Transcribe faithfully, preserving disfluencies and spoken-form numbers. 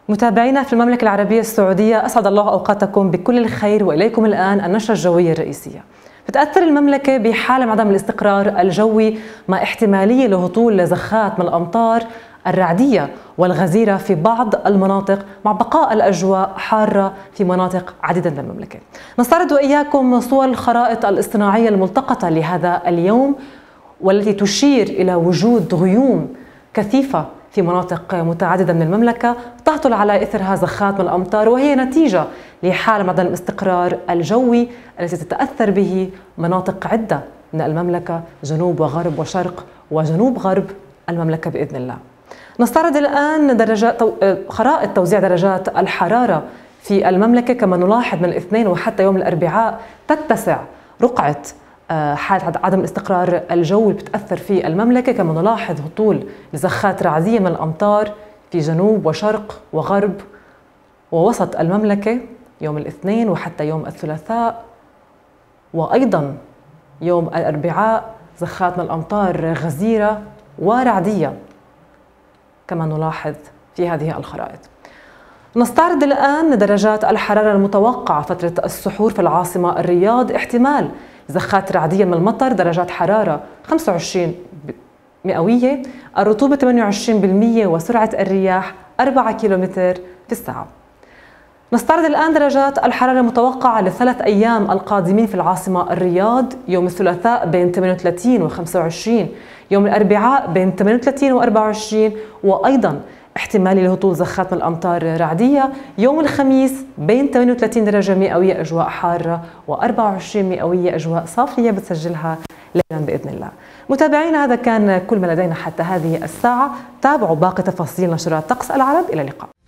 متابعينا في المملكة العربية السعودية، أسعد الله أوقاتكم بكل الخير، وإليكم الآن النشرة الجوية الرئيسية. تتأثر المملكة بحالة عدم الاستقرار الجوي مع احتمالية لهطول زخات من الأمطار الرعدية والغزيرة في بعض المناطق، مع بقاء الأجواء حارة في مناطق عديدة من المملكة. نستعرض وإياكم صور الخرائط الاصطناعية الملتقطة لهذا اليوم، والتي تشير إلى وجود غيوم كثيفة في مناطق متعددة من المملكة تهطل على إثرها زخات من الأمطار، وهي نتيجة لحالة عدم الاستقرار الجوي التي تتأثر به مناطق عدة من المملكة، جنوب وغرب وشرق وجنوب غرب المملكة بإذن الله. نستعرض الآن درجات خرائط توزيع درجات الحرارة في المملكة. كما نلاحظ من الاثنين وحتى يوم الأربعاء تتسع رقعة حالة عدم الاستقرار الجوي بتأثر في المملكة، كما نلاحظ هطول لزخات رعدية من الأمطار في جنوب وشرق وغرب ووسط المملكة يوم الاثنين وحتى يوم الثلاثاء، وأيضا يوم الأربعاء زخات من الأمطار غزيرة ورعدية كما نلاحظ في هذه الخرائط. نستعرض الآن درجات الحرارة المتوقعة فترة السحور في العاصمة الرياض. احتمال زخات رعدية من المطر، درجات حرارة خمسة وعشرين مئوية، الرطوبة ثمانية وعشرين بالمئة، وسرعة الرياح أربعة كيلومتر في الساعة. نستعرض الآن درجات الحرارة المتوقعة للثلاث أيام القادمين في العاصمة الرياض. يوم الثلاثاء بين ثمانية وثلاثين و خمسة وعشرين، يوم الأربعاء بين ثمانية وثلاثين و أربعة وعشرين، وأيضا احتمال لهطول زخات من الأمطار رعدية. يوم الخميس بين ثمانية وثلاثين درجة مئوية أجواء حارة، و أربعة وعشرين مئوية أجواء صافية بتسجلها ليلا بإذن الله. متابعينا، هذا كان كل ما لدينا حتى هذه الساعة. تابعوا باقي تفاصيل نشرات طقس العرب. إلى اللقاء.